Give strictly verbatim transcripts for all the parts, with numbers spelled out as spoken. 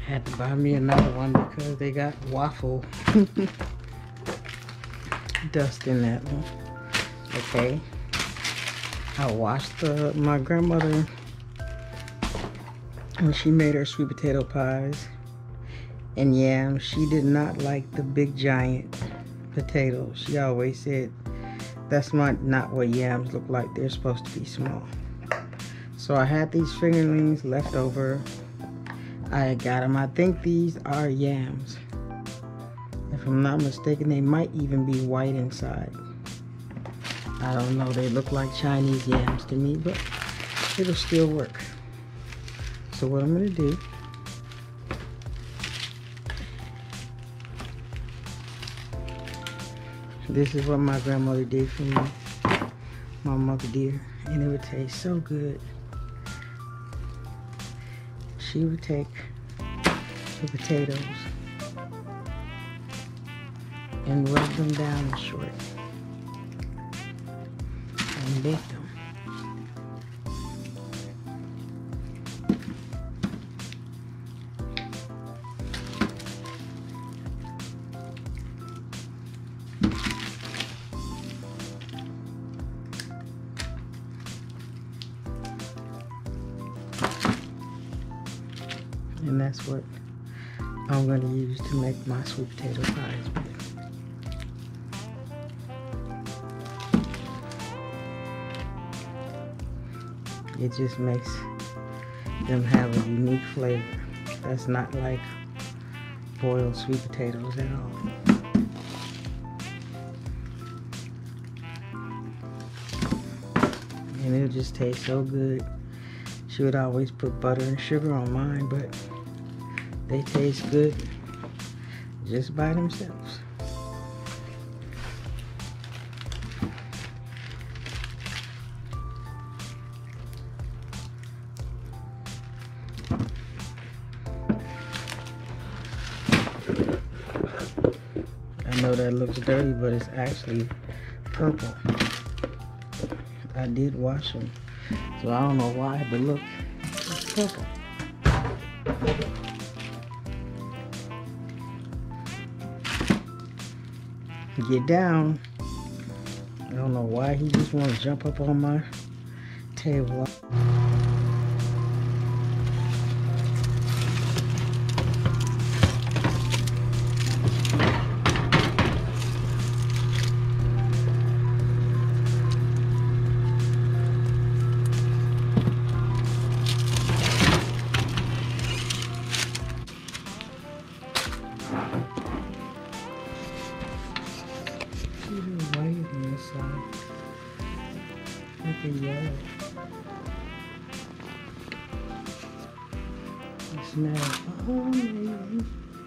Had to buy me another one because they got waffle dust in that one. Okay. I washed the, my grandmother when she made her sweet potato pies and yams. She did not like the big giant potatoes. She always said that's not, not what yams look like. They're supposed to be small. So I had these fingerlings left over. I got them. I think these are yams. If I'm not mistaken, they might even be white inside. I don't know. They look like Chinese yams to me, but it'll still work. So what I'm going to do, this is what my grandmother did for me, my mother dear, and it would taste so good. She would take the potatoes and rub them down short and bake them. And that's what I'm going to use to make my sweet potato pies with. It just makes them have a unique flavor. That's not like boiled sweet potatoes at all. And it'll just taste so good. She would always put butter and sugar on mine, but they taste good just by themselves. I know that looks dirty, but it's actually purple. I did wash them, so I don't know why, but look, it's purple. Get down. I don't know why he just want to jump up on my table. Look at yellow. It smells amazing.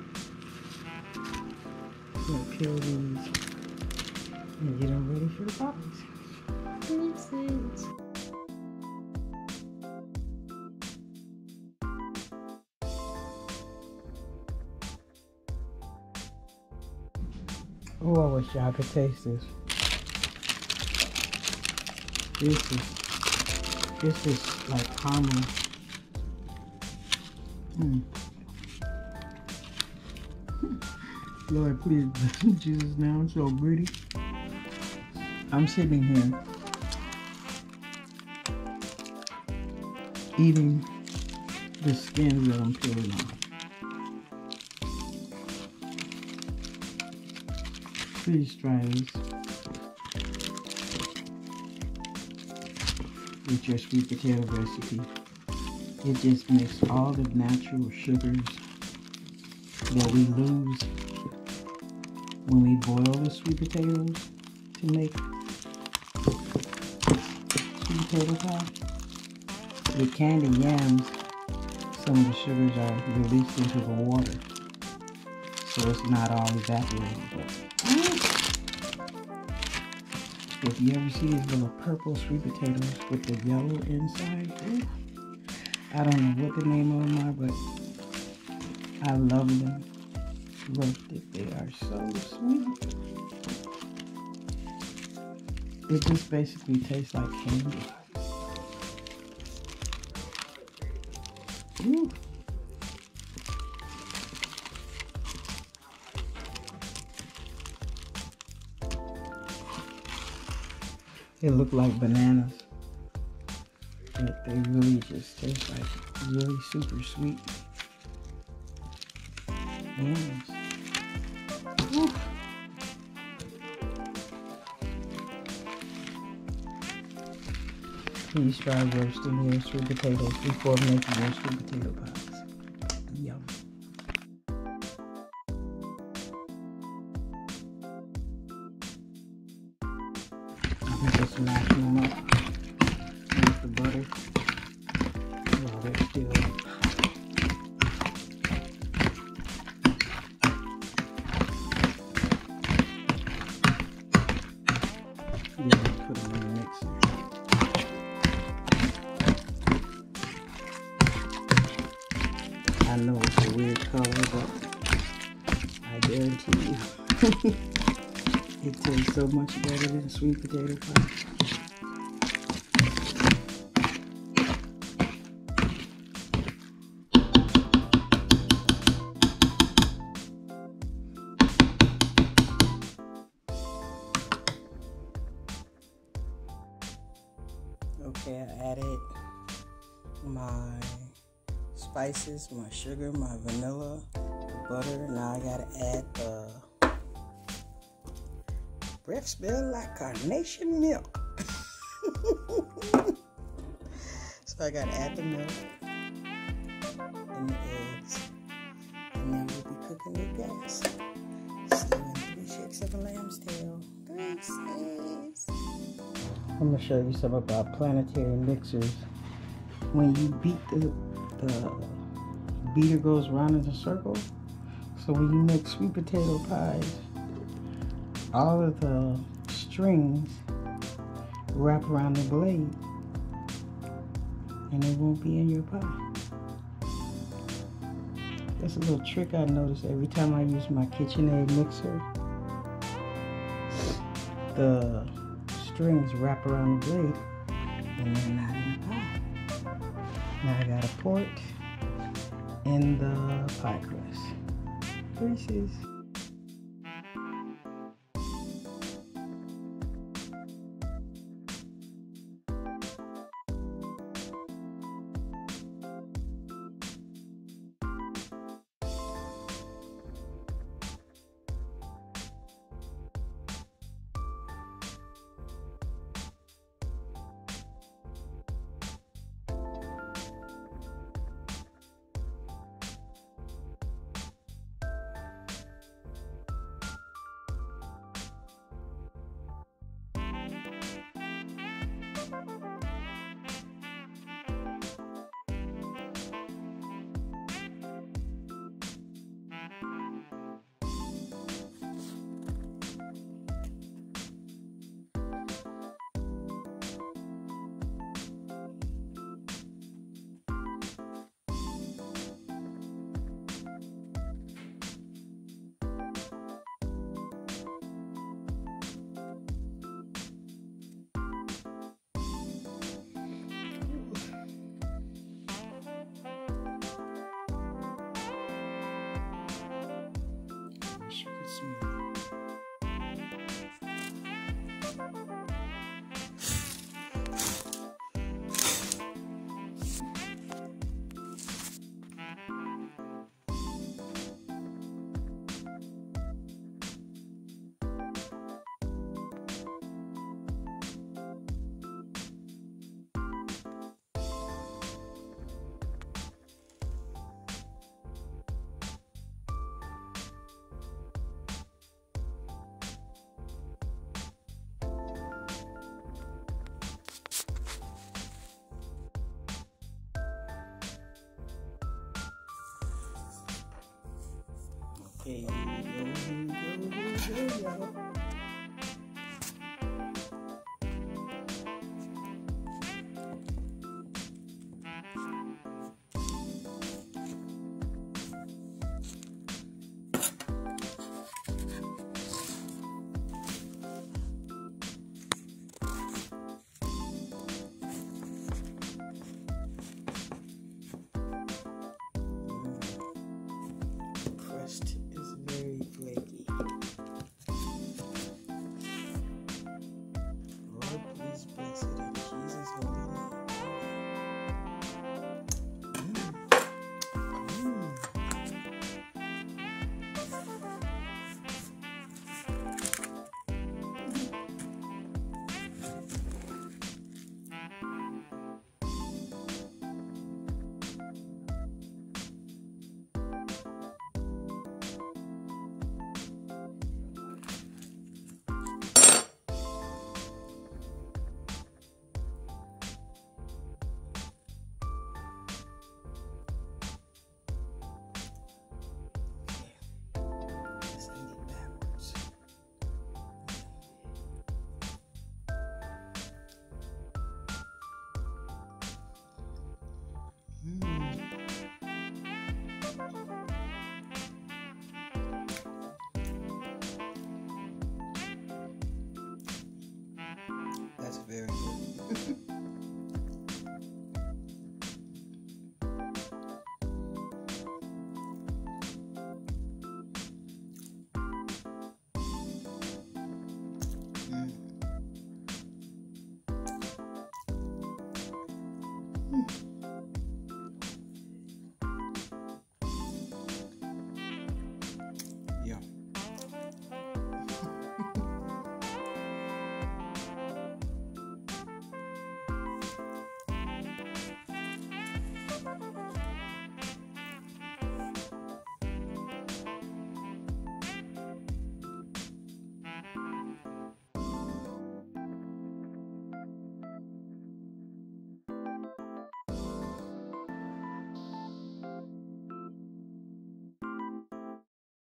I'm gonna peel these and get them ready for the pies. Makes sense. Oh, I wish y'all could taste this. This is, this is like caramel. Mm. Lord, please, Jesus, now I'm so greedy. I'm sitting here eating the skins that I'm peeling off. Please try this with your sweet potato recipe. It just makes all the natural sugars that we lose when we boil the sweet potatoes to make sweet potato pie. With candied yams, some of the sugars are released into the water, so it's not all evaporated. But if you ever see these little purple sweet potatoes with the yellow inside, I don't know what the name of them are, but I love them roasted. They are so sweet. It just basically tastes like candy. Ooh. It look like bananas, but they really just taste like really super sweet. Yes. Woo. Please try roasting your sweet potatoes before making your sweet potato pies. Yum. I'm just mashing them up with the butter while they're still hot. Then put them in the mixer. I know it's a weird color, but I guarantee you it tastes so much better than sweet potato pie. Okay, I added my spices, my sugar, my vanilla, butter. Now I gotta add the breath smell like carnation milk. So I gotta add the milk and the eggs, and then we'll be cooking with gas. See you in three shakes of a lamb's tail. Gracias. I'm gonna show you some about planetary mixers. When you beat the the beater goes round in a circle. So when you make sweet potato pies, all of the strings wrap around the blade and it won't be in your pie. That's a little trick I notice every time I use my KitchenAid mixer. The strings wrap around the blade and they're not in the pie. Now I gotta pour it in the pie crust. Gracias. Okay, here we go, here we go, here we go. Crust is very flaky. very good.